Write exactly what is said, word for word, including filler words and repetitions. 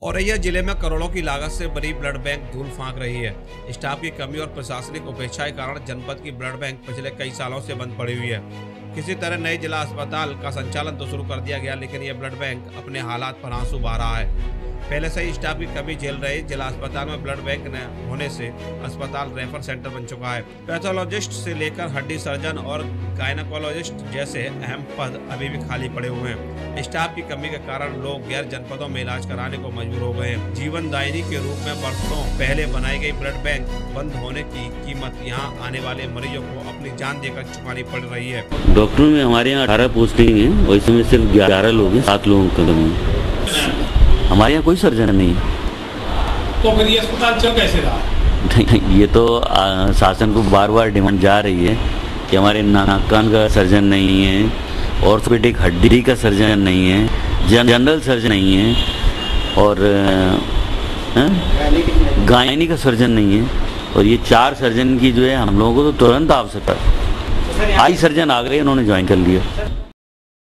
औरैया जिले में करोड़ों की लागत से बनी ब्लड बैंक धूल फांक रही है। स्टाफ की कमी और प्रशासनिक उपेक्षा के कारण जनपद की ब्लड बैंक पिछले कई सालों से बंद पड़ी हुई है। किसी तरह नए जिला अस्पताल का संचालन तो शुरू कर दिया गया, लेकिन यह ब्लड बैंक अपने हालात पर आंसू बहा रहा है। पहले से ही स्टाफ की कमी झेल रहे जिला अस्पताल में ब्लड बैंक न होने से अस्पताल रेफर सेंटर बन चुका है। पैथोलॉजिस्ट से लेकर हड्डी सर्जन और गायनकोलॉजिस्ट जैसे अहम पद अभी भी खाली पड़े हुए हैं। स्टाफ की कमी के कारण लोग गैर जनपदों में इलाज कराने को मजबूर हो गए हैं। जीवन दायिनी के रूप में वर्षों पहले बनाई गई ब्लड बैंक बंद होने की कीमत यहाँ आने वाले मरीजों को अपनी जान देकर चुकानी पड़ रही है। डॉक्टरों में हमारे यहाँ अठारह पोस्टिंग है, वैसे में सिर्फ ग्यारह लोग हैं, सात लोगों का कमी है। हमारे यहाँ कोई सर्जन नहीं। तो फिर ये अस्पताल चल कैसे रहा? नहीं, ये तो आ, शासन को बार बार डिमांड जा रही है कि हमारे नाक कान का सर्जन नहीं है, ऑर्थोपेडिक हड्डी का सर्जन नहीं है, जन, जनरल सर्जन नहीं है और गायनी का सर्जन नहीं है। और ये चार सर्जन की जो है हम लोगों को तो तुरंत आवश्यकता है। आई सर्जन आ गए, उन्होंने ज्वाइन कर लिया।